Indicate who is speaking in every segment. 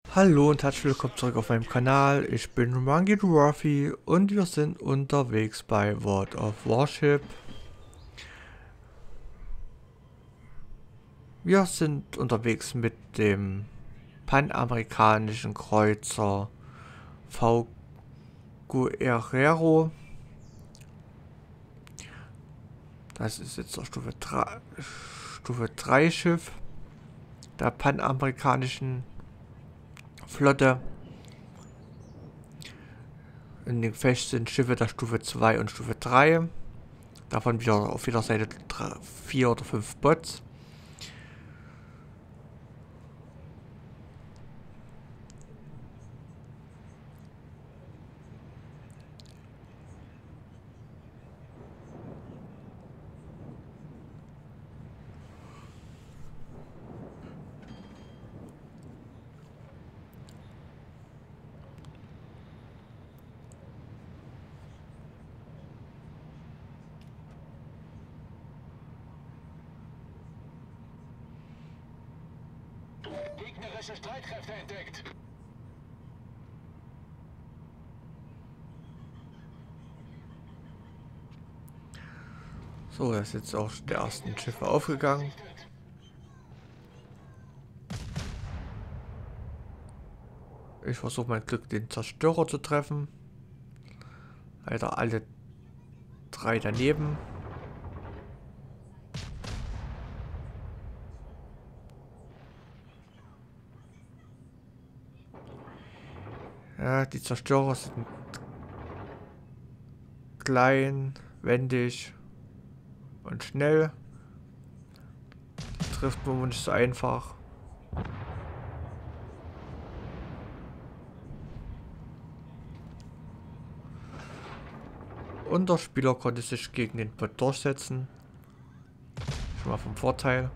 Speaker 1: Hallo und herzlich willkommen zurück auf meinem Kanal. Ich bin Rangi Dwarfy und wir sind unterwegs bei World of Warship. Wir sind unterwegs mit dem panamerikanischen Kreuzer V. Guerrero. Das ist jetzt das Stufe 3 Schiff der panamerikanischen Flotte. In dem Gefecht sind Schiffe der Stufe 2 und Stufe 3. Davon wieder auf jeder Seite 4 oder 5 Bots.
Speaker 2: Gegnerische Streitkräfte entdeckt.
Speaker 1: So, das ist jetzt auch der ersten Schiffe aufgegangen. Ich versuche mein Glück, den Zerstörer zu treffen. Leider alle drei daneben. Ja, die Zerstörer sind klein, wendig und schnell. Die trifft man nicht so einfach. Und der Spieler konnte sich gegen den Bot durchsetzen. Schon mal vom Vorteil.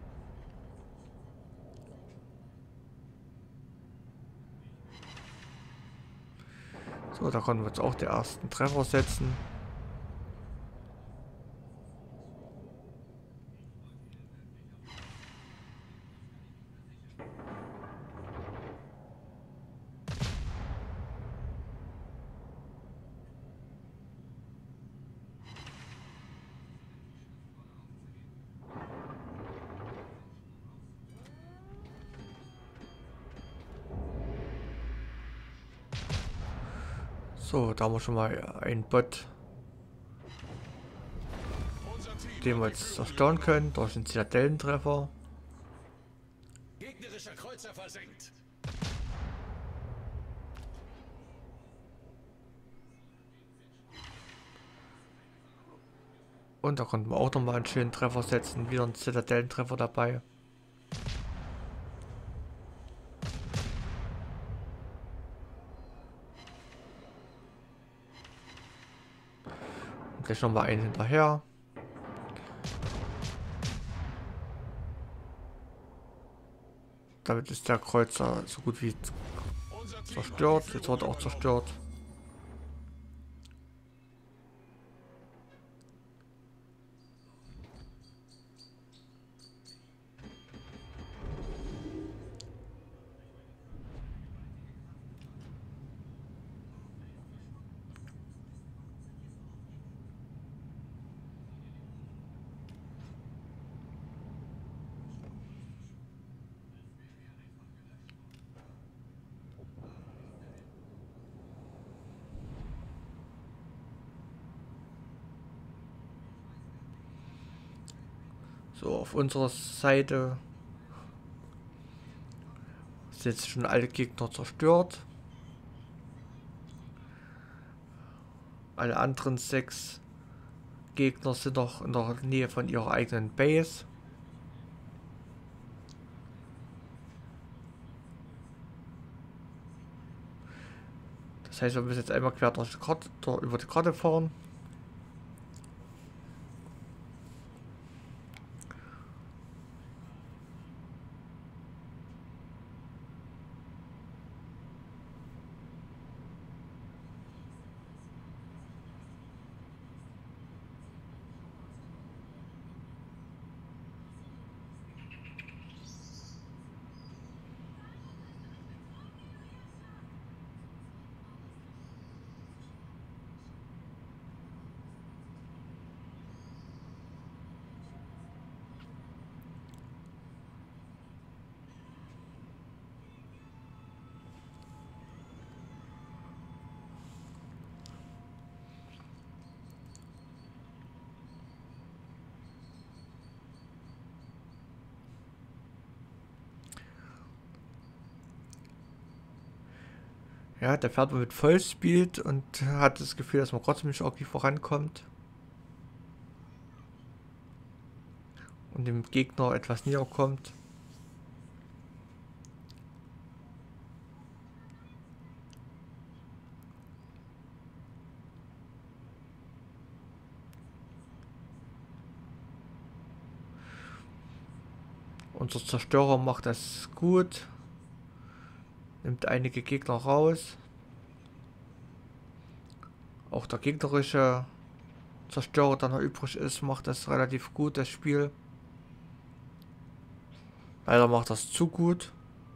Speaker 1: So, da konnten wir jetzt auch den ersten Treffer setzen. So, da haben wir schon mal einen Bot, den wir jetzt zerstören können durch einen Zitadellentreffer.
Speaker 2: Gegnerischer Kreuzer versenkt.
Speaker 1: Und da konnten wir auch nochmal einen schönen Treffer setzen. Wieder ein Zitadellentreffer dabei. Und gleich nochmal einen hinterher. Damit ist der Kreuzer so gut wie zerstört. Jetzt wird er auch zerstört. So, auf unserer Seite sind jetzt schon alle Gegner zerstört. Alle anderen 6 Gegner sind noch in der Nähe von ihrer eigenen Base. Das heißt, wir müssen jetzt einmal quer durch die Karte, über die Karte fahren. Ja, der fährt mit Vollspeed und hat das Gefühl, dass man trotzdem nicht irgendwie vorankommt. Und dem Gegner etwas näher kommt. Unser Zerstörer macht das gut. Nimmt einige Gegner raus. Auch der gegnerische Zerstörer, der noch übrig ist, macht das relativ gut, das Spiel. Leider macht das zu gut.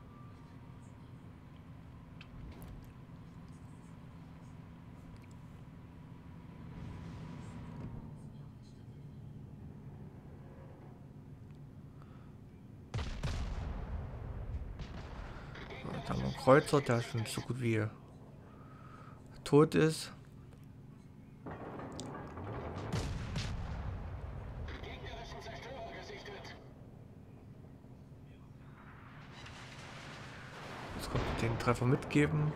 Speaker 1: Da haben wir einen Kreuzer, der schon so gut wie tot ist. Jetzt kommt den Treffer mitgeben.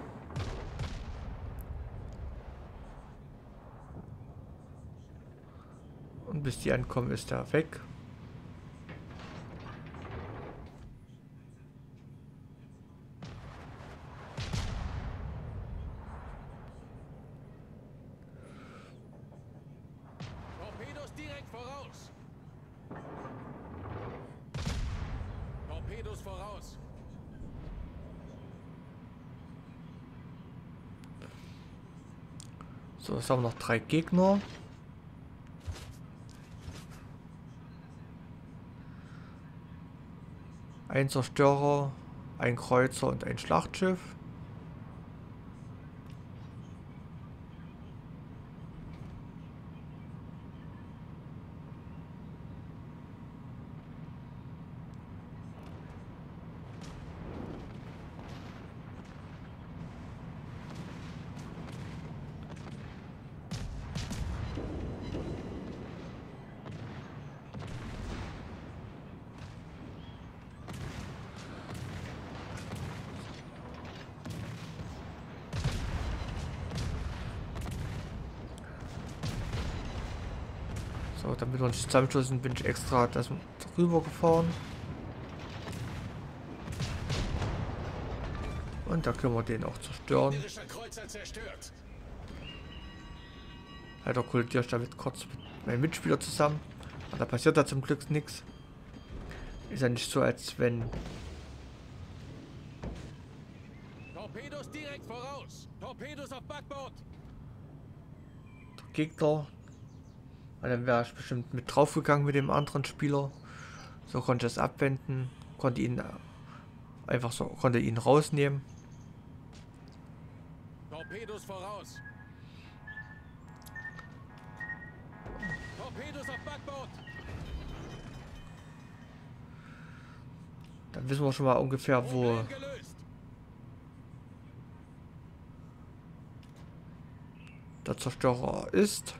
Speaker 1: Und bis die ankommen, ist er weg.
Speaker 2: Torpedos direkt voraus. Torpedos voraus.
Speaker 1: So, jetzt haben wir noch 3 Gegner. Ein Zerstörer, ein Kreuzer und ein Schlachtschiff. So, damit wir uns zusammenstoßen, bin ich extra das drüber gefahren. Und da können wir den auch zerstören.
Speaker 2: Gegnerischer Kreuzer zerstört.
Speaker 1: Leider kollidiere ich damit kurz mit meinem Mitspieler zusammen. Aber da passiert da zum Glück nichts. Ist ja nicht so, als wenn
Speaker 2: Torpedos direkt voraus. Torpedos auf Backbord.
Speaker 1: der Gegner. Weil dann wäre ich bestimmt mit draufgegangen mit dem anderen Spieler. So konnte ich es abwenden. Konnte ihn einfach so, konnte ihn rausnehmen.
Speaker 2: Torpedos voraus. Torpedos auf Backbord.
Speaker 1: Dann wissen wir schon mal ungefähr, wo
Speaker 2: Problem gelöst.
Speaker 1: der Zerstörer ist.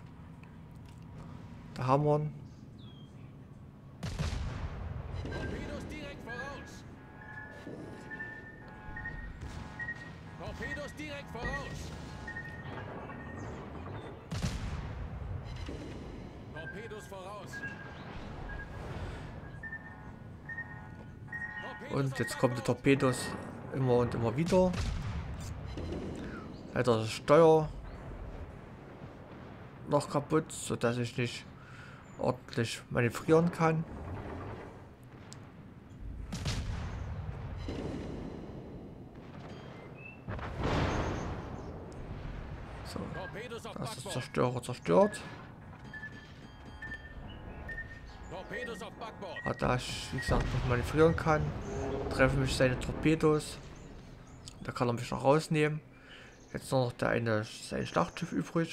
Speaker 1: Da haben wir ihn.
Speaker 2: Torpedos direkt voraus. Torpedos direkt voraus. Torpedos voraus.
Speaker 1: Und jetzt kommen die Torpedos immer und immer wieder. Leider das Steuer noch kaputt, sodass ich nicht ordentlich manövrieren kann. So,
Speaker 2: Torpedos auf
Speaker 1: da ist der
Speaker 2: Backbord.
Speaker 1: Zerstörer zerstört.
Speaker 2: Torpedos auf Backbord.
Speaker 1: Aber da ich, wie gesagt, nicht manövrieren kann, treffen mich seine Torpedos. Da kann er mich noch rausnehmen. Jetzt nur noch sein Schlachtschiff übrig.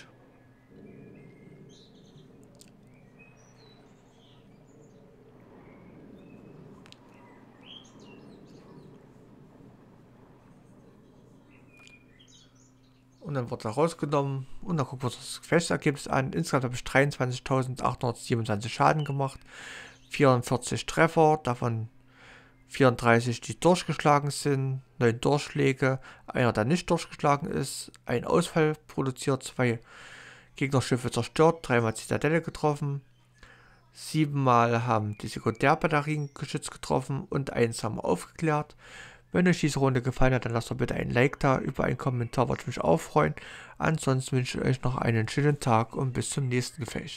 Speaker 1: Und dann wird er rausgenommen und dann gucken wir uns das Gefechtsergebnis an. Insgesamt habe ich 23.827 Schaden gemacht, 44 Treffer, davon 34, die durchgeschlagen sind, 9 Durchschläge, einer, der nicht durchgeschlagen ist, ein Ausfall produziert, 2 Gegnerschiffe zerstört, 3-mal Zitadelle getroffen, 7-mal haben die Sekundärbatterien Geschütz getroffen und 1 haben wir aufgeklärt. Wenn euch diese Runde gefallen hat, dann lasst doch bitte ein Like da, über einen Kommentar würde ich mich auch freuen. Ansonsten wünsche ich euch noch einen schönen Tag und bis zum nächsten Gefecht.